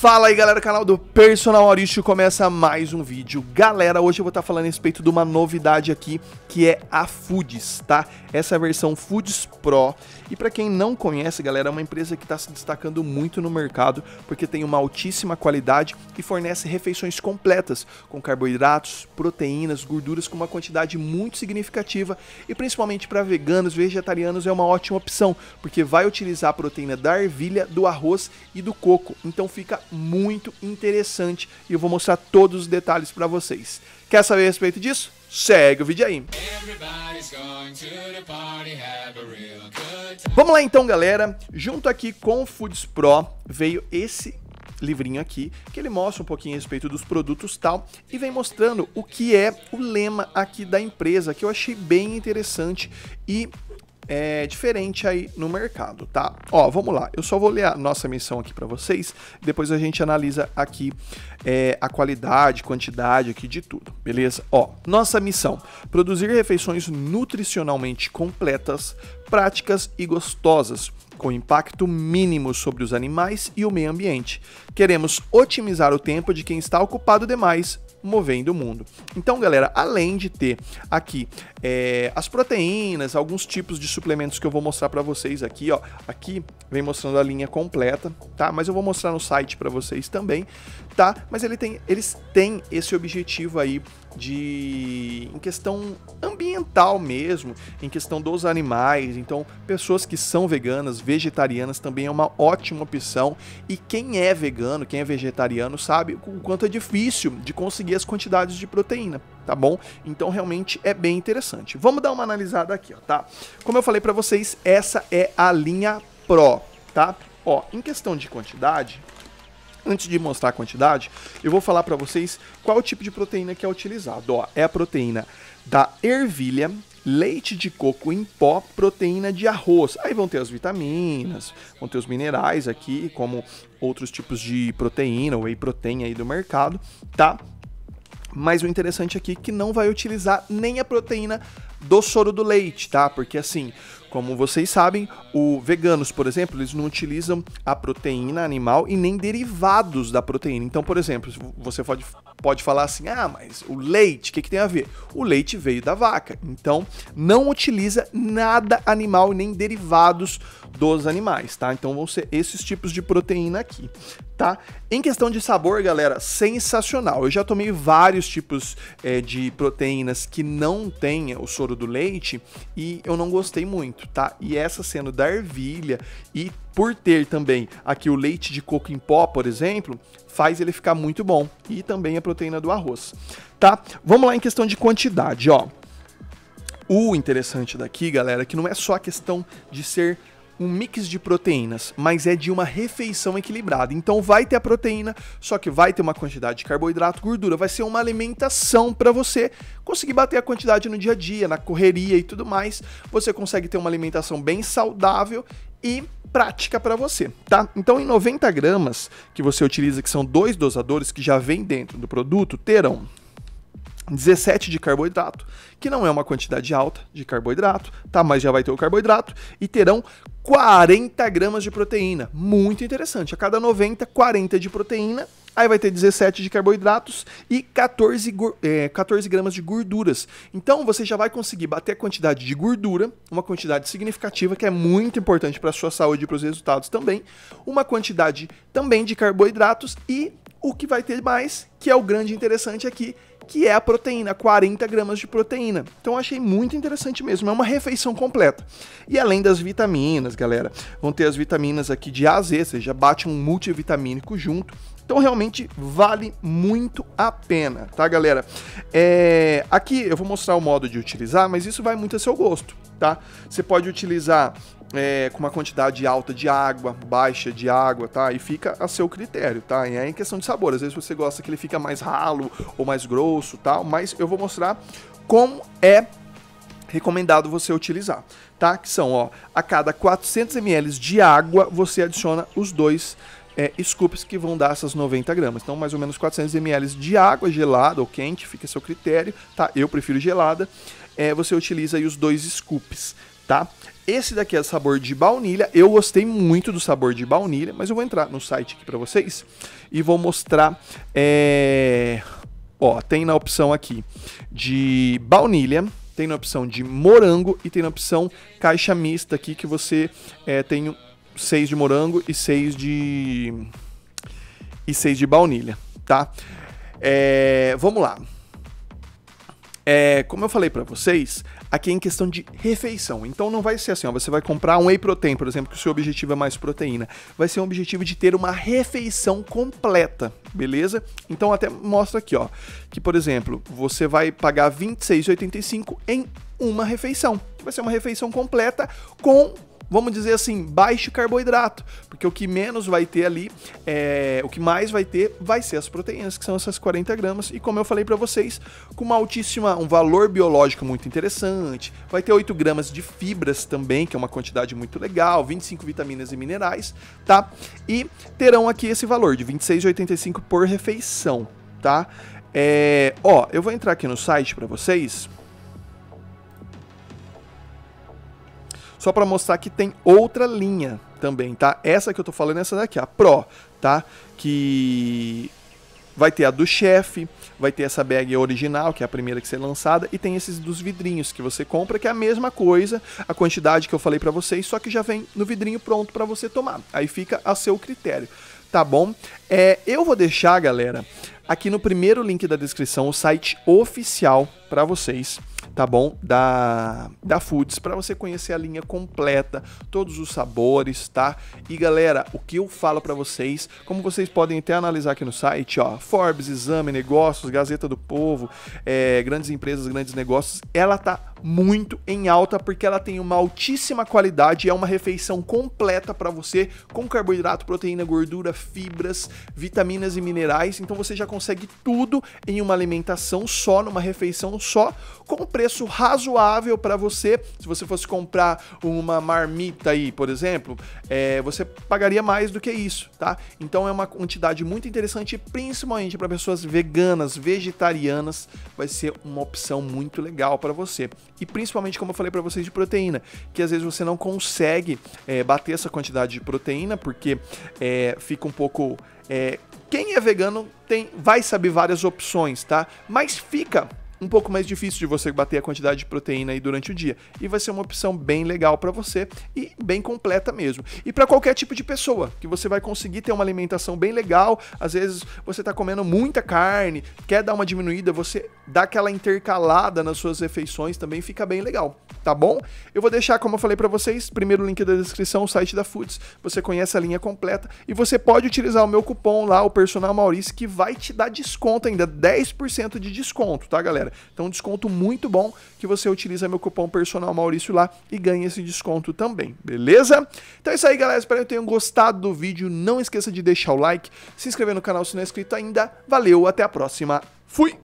Fala aí galera, canal do Personal Maurício, começa mais um vídeo. Galera, hoje eu vou estar falando a respeito de uma novidade aqui, que é a Foods, tá? Essa é a versão Foods Pro. E pra quem não conhece, galera, é uma empresa que está se destacando muito no mercado, porque tem uma altíssima qualidade e fornece refeições completas, com carboidratos, proteínas, gorduras com uma quantidade muito significativa. E principalmente para veganos, vegetarianos é uma ótima opção, porque vai utilizar a proteína da ervilha, do arroz e do coco. Então fica muito interessante e eu vou mostrar todos os detalhes para vocês. Quer saber a respeito disso? Segue o vídeo aí. Vamos lá então, galera. Junto aqui com o Foods Pro veio esse livrinho aqui, que ele mostra um pouquinho a respeito dos produtos e tal, e vem mostrando o que é o lema aqui da empresa, que eu achei bem interessante e diferente aí no mercado, tá? Ó, vamos lá, eu só vou ler a nossa missão aqui para vocês, depois a gente analisa aqui a qualidade, quantidade aqui de tudo, beleza? Ó, nossa missão: produzir refeições nutricionalmente completas, práticas e gostosas, com impacto mínimo sobre os animais e o meio ambiente. Queremos otimizar o tempo de quem está ocupado demais movendo o mundo. Então, galera, além de ter aqui as proteínas, alguns tipos de suplementos que eu vou mostrar para vocês aqui, ó, aqui vem mostrando a linha completa, tá? Mas eu vou mostrar no site para vocês também, tá? Mas eles têm esse objetivo aí em questão ambiental mesmo, em questão dos animais. Então, pessoas que são veganas, vegetarianas também é uma ótima opção. E quem é vegano, quem é vegetariano sabe o quanto é difícil de conseguir as quantidades de proteína, tá bom? Então realmente é bem interessante. Vamos dar uma analisada aqui, ó, tá? Como eu falei para vocês, essa é a linha Pro, tá? Ó, em questão de quantidade, antes de mostrar a quantidade, eu vou falar para vocês qual o tipo de proteína que é utilizado. Ó, é a proteína da ervilha, leite de coco em pó, proteína de arroz. Aí vão ter as vitaminas, vão ter os minerais aqui, como outros tipos de proteína, whey protein aí do mercado, tá? Mas o interessante aqui é que não vai utilizar nem a proteína do soro do leite, tá? Porque assim, como vocês sabem, veganos, por exemplo, eles não utilizam a proteína animal e nem derivados da proteína. Então, por exemplo, você pode falar assim, ah, mas o leite, o que tem a ver? O leite veio da vaca, então não utiliza nada animal e nem derivados dos animais, tá? Então vão ser esses tipos de proteína aqui, tá? Em questão de sabor, galera, sensacional. Eu já tomei vários tipos de proteínas que não tem o soro do leite e eu não gostei muito, tá? E essa sendo da ervilha e por ter também aqui o leite de coco em pó, por exemplo, faz ele ficar muito bom. E também a proteína do arroz, tá? Vamos lá em questão de quantidade, ó. O interessante daqui, galera, é que não é só a questão de ser um mix de proteínas, mas é de uma refeição equilibrada. Então vai ter a proteína, só que vai ter uma quantidade de carboidrato, gordura, vai ser uma alimentação para você conseguir bater a quantidade no dia a dia, na correria e tudo mais. Você consegue ter uma alimentação bem saudável e prática para você, tá? Então em 90 gramas que você utiliza, que são 2 dosadores que já vem dentro do produto, terão 17 de carboidrato, que não é uma quantidade alta de carboidrato, tá? Mas já vai ter o carboidrato, e terão 40 gramas de proteína. Muito interessante. A cada 90, 40 de proteína, aí vai ter 17 de carboidratos e 14 gramas de gorduras. Então você já vai conseguir bater a quantidade de gordura, uma quantidade significativa que é muito importante para a sua saúde e para os resultados também, uma quantidade também de carboidratos e o que vai ter mais, que é o grande interessante aqui, que é a proteína, 40 gramas de proteína. Então achei muito interessante mesmo, é uma refeição completa. E além das vitaminas, galera, vão ter as vitaminas aqui de A a Z, você já bate um multivitamínico junto. Então realmente vale muito a pena, tá, galera? Aqui eu vou mostrar o modo de utilizar, mas isso vai muito a seu gosto, tá? Você pode utilizar com uma quantidade alta de água, baixa de água, tá? E fica a seu critério, tá? E é em questão de sabor, às vezes você gosta que ele fica mais ralo ou mais grosso, tal, mas eu vou mostrar como é recomendado você utilizar, tá? Que são, ó, a cada 400 ml de água você adiciona os 2 scoops que vão dar essas 90 gramas. Então, mais ou menos 400 ml de água gelada ou quente, fica a seu critério, tá? Eu prefiro gelada. Você utiliza aí os 2 scoops, tá? Esse daqui é sabor de baunilha, eu gostei muito do sabor de baunilha, mas eu vou entrar no site aqui pra vocês e vou mostrar, ó, tem na opção aqui de baunilha, tem na opção de morango e tem na opção caixa mista aqui que você tem 6 de morango e 6 de baunilha, tá? Vamos lá. Como eu falei pra vocês, aqui é em questão de refeição. Então não vai ser assim, ó, você vai comprar um whey protein, por exemplo, que o seu objetivo é mais proteína. Vai ser um objetivo de ter uma refeição completa, beleza? Então até mostra aqui, ó, que por exemplo, você vai pagar R$ 26,85 em uma refeição. Vai ser uma refeição completa com, vamos dizer assim, baixo carboidrato, porque o que menos vai ter ali, o que mais vai ter vai ser as proteínas, que são essas 40 gramas, e como eu falei para vocês, com um valor biológico muito interessante, vai ter 8 gramas de fibras também, que é uma quantidade muito legal, 25 vitaminas e minerais, tá? E terão aqui esse valor de R$ 26,85 por refeição, tá? Ó, eu vou entrar aqui no site para vocês, só para mostrar que tem outra linha também, tá? Essa que eu tô falando é essa daqui, a Pro, tá? Que vai ter a do chefe, vai ter essa bag original, que é a primeira que ser lançada, e tem esses dos vidrinhos que você compra, que é a mesma coisa, a quantidade que eu falei para vocês, só que já vem no vidrinho pronto para você tomar. Aí fica a seu critério, tá bom? Eu vou deixar, galera, aqui no primeiro link da descrição o site oficial para vocês, tá bom? Da Foods, para você conhecer a linha completa, todos os sabores, tá? E galera, o que eu falo para vocês, como vocês podem até analisar aqui no site, ó, Forbes, Exame, Negócios, Gazeta do Povo, grandes empresas, grandes negócios, ela tá muito em alta porque ela tem uma altíssima qualidade, é uma refeição completa para você, com carboidrato, proteína, gordura, fibras, vitaminas e minerais, então você já consegue tudo em uma alimentação só, numa refeição só, com um preço razoável para você. Se você fosse comprar uma marmita aí, por exemplo, você pagaria mais do que isso, tá? Então é uma quantidade muito interessante, principalmente para pessoas veganas, vegetarianas, vai ser uma opção muito legal para você. E principalmente, como eu falei para vocês, de proteína, que às vezes você não consegue bater essa quantidade de proteína, porque fica um pouco... quem é vegano vai saber várias opções, tá? Mas fica um pouco mais difícil de você bater a quantidade de proteína aí durante o dia. E vai ser uma opção bem legal para você e bem completa mesmo. E para qualquer tipo de pessoa, que você vai conseguir ter uma alimentação bem legal. Às vezes você tá comendo muita carne, quer dar uma diminuída, você dá aquela intercalada nas suas refeições, também fica bem legal, tá bom? Eu vou deixar, como eu falei para vocês, primeiro link da descrição, o site da Foods. Você conhece a linha completa e você pode utilizar o meu cupom lá, o Personal Maurício, que vai te dar desconto ainda, 10% de desconto, tá, galera? Então, um desconto muito bom que você utiliza meu cupom Personal Maurício lá e ganha esse desconto também, beleza? Então é isso aí, galera. Espero que tenham gostado do vídeo. Não esqueça de deixar o like, se inscrever no canal se não é inscrito ainda. Valeu, até a próxima. Fui!